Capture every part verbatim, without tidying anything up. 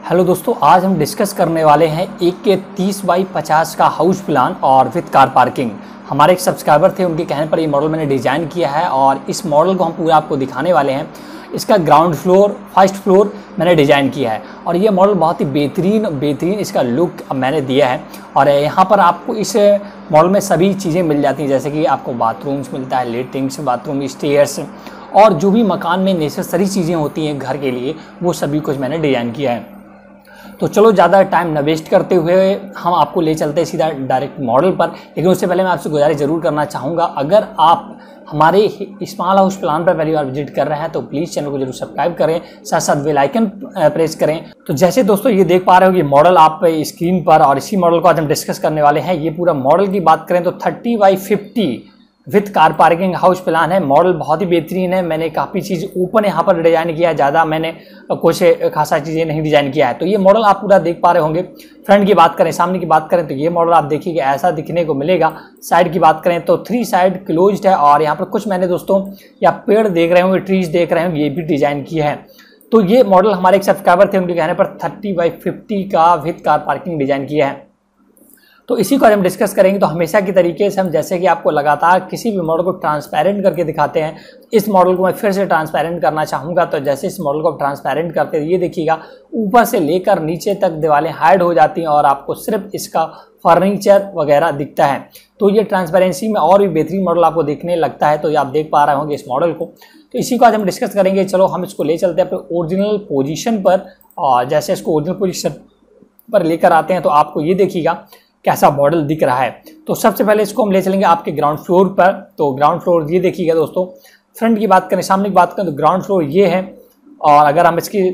Hello दोस्तों, आज हम डिस्कस करने वाले हैं एक के तीस बाई पचास का हाउस प्लान और विद कार पार्किंग। हमारे एक सब्सक्राइबर थे, उनके कहने पर ये मॉडल मैंने डिज़ाइन किया है और इस मॉडल को हम पूरा आपको दिखाने वाले हैं। इसका ग्राउंड फ्लोर, फर्स्ट फ्लोर मैंने डिज़ाइन किया है और ये मॉडल बहुत ही बेहतरीन बेहतरीन इसका लुक मैंने दिया है। और यहाँ पर आपको इस मॉडल में सभी चीज़ें मिल जाती हैं, जैसे कि आपको बाथरूम्स मिलता है, लेटरिंग्स, बाथरूम, स्टेयर्स और जो भी मकान में नेसेसरी चीज़ें होती हैं घर के लिए, वो सभी कुछ मैंने डिज़ाइन किया है। तो चलो ज़्यादा टाइम न वेस्ट करते हुए हम आपको ले चलते हैं सीधा डायरेक्ट मॉडल पर। लेकिन उससे पहले मैं आपसे गुजारिश ज़रूर करना चाहूँगा, अगर आप हमारे स्मॉल हाउस प्लान पर पहली बार विजिट कर रहे हैं तो प्लीज़ चैनल को जरूर सब्सक्राइब करें, साथ साथ बेल आइकन प्रेस करें। तो जैसे दोस्तों ये देख पा रहे हो कि मॉडल आप स्क्रीन पर, और इसी मॉडल को आज हम डिस्कस करने वाले हैं। ये पूरा मॉडल की बात करें तो thirty by fifty with car parking house plan है। मॉडल बहुत ही बेहतरीन है। मैंने काफ़ी चीज़ ओपन यहाँ पर डिज़ाइन किया है, ज़्यादा मैंने कुछ खासा चीज़ें नहीं डिज़ाइन किया है। तो ये मॉडल आप पूरा देख पा रहे होंगे। फ्रंट की बात करें, सामने की बात करें तो ये मॉडल आप देखिए ऐसा दिखने को मिलेगा। साइड की बात करें तो थ्री साइड क्लोज्ड है और यहाँ पर कुछ मैंने दोस्तों या पेड़ देख रहे होंगे, ट्रीज देख रहे होंगे, ये भी डिज़ाइन किया है। तो ये मॉडल हमारे एक सब्सक्राइबर थे, उनके कहने पर थर्टी बाई फिफ्टी का विथ कार पार्किंग डिज़ाइन किया है। तो इसी को आज हम डिस्कस करेंगे। तो हमेशा की तरीके से हम जैसे कि आपको लगातार किसी भी मॉडल को ट्रांसपेरेंट करके दिखाते हैं, इस मॉडल को मैं फिर से ट्रांसपेरेंट करना चाहूँगा। तो जैसे इस मॉडल को आप ट्रांसपेरेंट करते हैं, ये देखिएगा ऊपर से लेकर नीचे तक दीवारें हाइड हो जाती हैं और आपको सिर्फ इसका फर्नीचर वगैरह दिखता है। तो ये ट्रांसपेरेंसी में और भी बेहतरीन मॉडल आपको देखने लगता है। तो ये आप देख पा रहे होंगे इस मॉडल को। तो इसी को आज हम डिस्कस करेंगे। चलो हम इसको ले चलते हैं अपने ओरिजिनल पोजीशन पर, और जैसे इसको ओरिजिनल पोजीशन पर लेकर आते हैं तो आपको ये देखिएगा कैसा मॉडल दिख रहा है। तो सबसे पहले इसको हम ले चलेंगे आपके ग्राउंड फ्लोर पर। तो ग्राउंड फ्लोर ये देखिएगा दोस्तों। फ्रंट की बात करें, सामने की बात करें तो ग्राउंड फ्लोर ये है। और अगर हम इसकी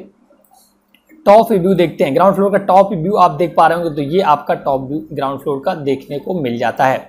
टॉप व्यू देखते हैं, ग्राउंड फ्लोर का टॉप व्यू आप देख पा रहे होंगे, तो ये आपका टॉप व्यू ग्राउंड फ्लोर का देखने को मिल जाता है।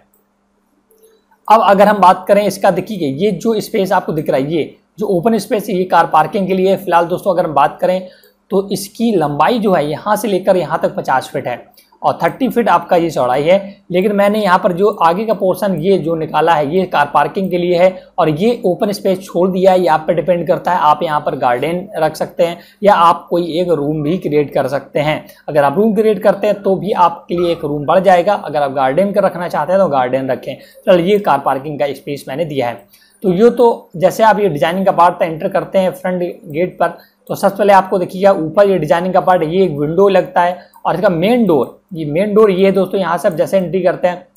अब अगर हम बात करें इसका, देखिए ये जो स्पेस आपको दिख रहा है, ये जो ओपन स्पेस है, ये कार पार्किंग के लिए। फिलहाल दोस्तों अगर हम बात करें तो इसकी लंबाई जो है यहाँ से लेकर यहाँ तक पचास फीट है और तीस फीट आपका ये चौड़ाई है। लेकिन मैंने यहाँ पर जो आगे का पोर्शन ये जो निकाला है, ये कार पार्किंग के लिए है और ये ओपन स्पेस छोड़ दिया है। ये आप पे डिपेंड करता है, आप यहाँ पर गार्डन रख सकते हैं या आप कोई एक रूम भी क्रिएट कर सकते हैं। अगर आप रूम क्रिएट करते हैं तो भी आपके लिए एक रूम बढ़ जाएगा। अगर आप गार्डन कर रखना चाहते हैं तो गार्डन रखें। चलो ये कार पार्किंग का स्पेस मैंने दिया है। तो ये तो जैसे आप ये डिजाइनिंग का पार्ट एंटर करते हैं फ्रंट गेट पर, तो सबसे पहले आपको देखिएगा ऊपर ये डिजाइनिंग का पार्ट, ये एक विंडो लगता है और इसका मेन डोर, ये मेन डोर ये है दोस्तों। यहाँ से आप जैसे एंट्री करते हैं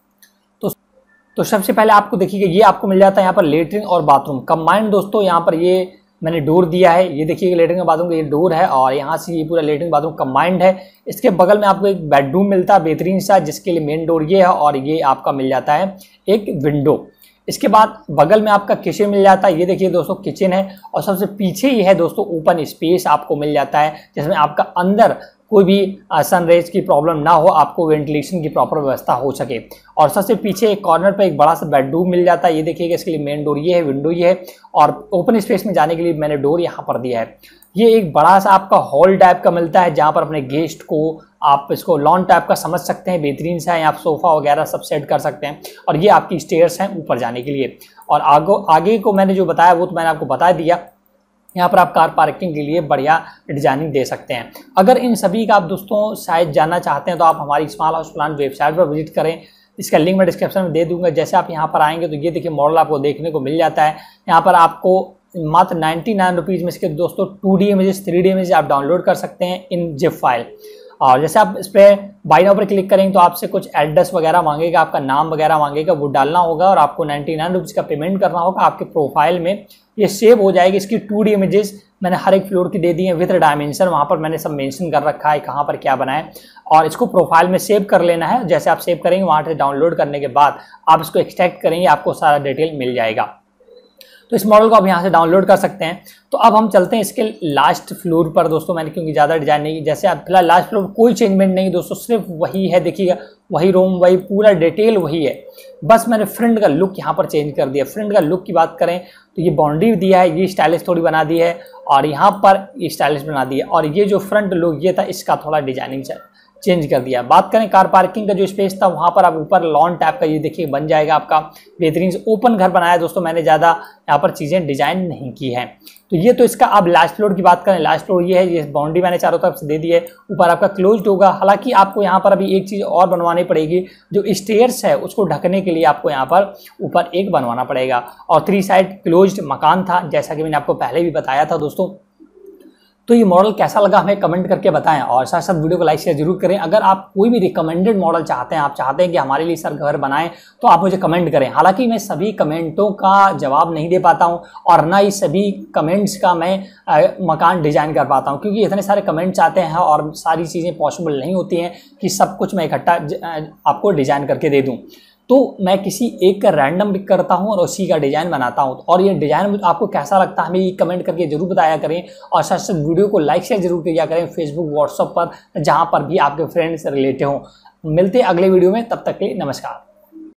तो तो सबसे पहले आपको देखिएगा ये आपको मिल जाता है यहाँ पर लेटरिन और बाथरूम कंबाइंड दोस्तों। यहाँ पर ये मैंने डोर दिया है, ये देखिएगा लेटरिन और बाथरूम का ये डोर है और यहाँ से ये पूरा लेटरिन बाथरूम कंबाइंड है। इसके बगल में आपको एक बेडरूम मिलता है बेहतरीन सा, जिसके लिए मेन डोर ये है और ये आपका मिल जाता है एक विंडो। इसके बाद बगल में आपका किचन मिल जाता है, ये देखिए दोस्तों किचन है। और सबसे पीछे ही है दोस्तों ओपन स्पेस आपको मिल जाता है, जिसमें आपका अंदर कोई भी सनराइज की प्रॉब्लम ना हो, आपको वेंटिलेशन की प्रॉपर व्यवस्था हो सके। और सबसे पीछे एक कॉर्नर पे एक बड़ा सा बेडरूम मिल जाता है, ये देखिएगा इसके लिए मेन डोर ये है, विंडो ये है और ओपन स्पेस में जाने के लिए मैंने डोर यहाँ पर दिया है। ये एक बड़ा सा आपका हॉल टाइप का मिलता है, जहाँ पर अपने गेस्ट को आप इसको लॉन टाइप का समझ सकते हैं, बेहतरीन सा है। आप सोफा वगैरह सब सेट कर सकते हैं और ये आपकी स्टेयर्स हैं ऊपर जाने के लिए। और आगे आगे को मैंने जो बताया वो तो मैंने आपको बता दिया। यहाँ पर आप कार पार्किंग के लिए बढ़िया डिजाइनिंग दे सकते हैं। अगर इन सभी का आप दोस्तों साइज जानना चाहते हैं तो आप हमारी स्मॉल हाउस प्लान वेबसाइट पर विजिट करें, इसका लिंक मैं डिस्क्रिप्शन में दे दूंगा। जैसे आप यहाँ पर आएंगे तो ये देखिए मॉडल आपको देखने को मिल जाता है। यहाँ पर आपको मात्र नाइन्टी नाइन रुपीज़ में इसके दोस्तों two D images, three D image आप डाउनलोड कर सकते हैं इन जिप फाइल। और जैसे आप इस पर बाय नाउ पर क्लिक करेंगे तो आपसे कुछ एड्रेस वगैरह मांगेगा, आपका नाम वगैरह मांगेगा, वो डालना होगा और आपको नाइन्टी नाइन रुपीज़ का पेमेंट करना होगा। आपके प्रोफाइल में ये सेव हो जाएगी। इसकी टू डी इमेजेस मैंने हर एक फ्लोर की दे दी है विद डायमेंशन, वहाँ पर मैंने सब मेंशन कर रखा है कहाँ पर क्या बनाए। और इसको प्रोफाइल में सेव कर लेना है। जैसे आप सेव करेंगे वहाँ से डाउनलोड करने के बाद आप इसको एक्सट्रैक्ट करेंगे, आपको सारा डिटेल मिल जाएगा। तो इस मॉडल को आप यहाँ से डाउनलोड कर सकते हैं। तो अब हम चलते हैं इसके लास्ट फ्लोर पर दोस्तों। मैंने क्योंकि ज़्यादा डिजाइन नहीं, जैसे आप फिलहाल लास्ट फ्लोर कोई चेंजमेंट नहीं दोस्तों, सिर्फ वही है, देखिएगा वही रूम, वही पूरा डिटेल वही है। बस मैंने फ्रंट का लुक यहाँ पर चेंज कर दिया। फ्रंट का लुक की बात करें तो ये बाउंड्री दिया है, ये स्टाइलिश थोड़ी बना दी है और यहाँ पर ये स्टाइलिश बना दी है। और ये जो फ्रंट लुक ये था, इसका थोड़ा डिजाइनिंग चेंज कर दिया। बात करें कार पार्किंग का जो स्पेस था वहाँ पर आप ऊपर लॉन टाइप का ये देखिए बन जाएगा आपका। बेहतरीन ओपन घर बनाया दोस्तों मैंने, ज़्यादा यहाँ पर चीज़ें डिजाइन नहीं की है। तो ये तो इसका। अब लास्ट फ्लोर की बात करें, लास्ट फ्लोर ये है, ये बाउंड्री मैंने चारों तरफ से दे दी है, ऊपर आपका क्लोज्ड होगा। हालांकि आपको यहाँ पर अभी एक चीज़ और बनवानी पड़ेगी, जो स्टेयर्स है उसको ढकने के लिए आपको यहाँ पर ऊपर एक बनवाना पड़ेगा। और थ्री साइड क्लोज्ड मकान था, जैसा कि मैंने आपको पहले भी बताया था दोस्तों। तो ये मॉडल कैसा लगा हमें कमेंट करके बताएं, और साथ साथ वीडियो को लाइक शेयर जरूर करें। अगर आप कोई भी रिकमेंडेड मॉडल चाहते हैं, आप चाहते हैं कि हमारे लिए सर घर बनाएं, तो आप मुझे कमेंट करें। हालांकि मैं सभी कमेंटों का जवाब नहीं दे पाता हूं, और ना ही सभी कमेंट्स का मैं आ, मकान डिजाइन कर पाता हूं, क्योंकि इतने सारे कमेंट्स आते हैं और सारी चीज़ें पॉसिबल नहीं होती हैं कि सब कुछ मैं इकट्ठा आपको डिजाइन करके दे दूँ। तो मैं किसी एक का रैंडम पिक करता हूं और उसी का डिजाइन बनाता हूं। और ये डिजाइन आपको कैसा लगता है हमें कमेंट करके जरूर बताया करें, और साथ साथ वीडियो को लाइक शेयर जरूर किया करें फेसबुक व्हाट्सएप पर, जहां पर भी आपके फ्रेंड्स रिलेटिव हों। मिलते हैं अगले वीडियो में, तब तक के लिए नमस्कार।